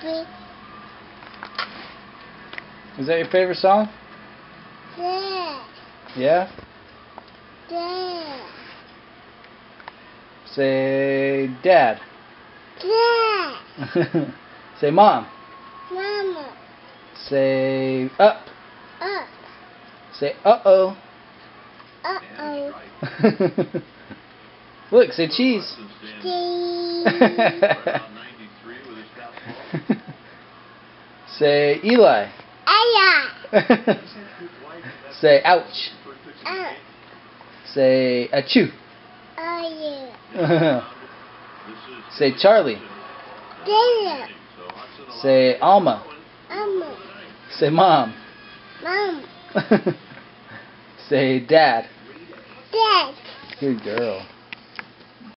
Big. Is that your favorite song? Dad. Yeah? Dad. Say Dad. Dad. Say Mom. Mama. Say Up. Up. Say Uh-oh. Uh-oh. Look, say cheese. Cheese. Say Eli. Aya. Say ouch. Up. Say achoo. Oh, yeah. Say Charlie. Dad. Say Alma. Mama. Say Mom. Mom. Say Dad. Dad. Good girl.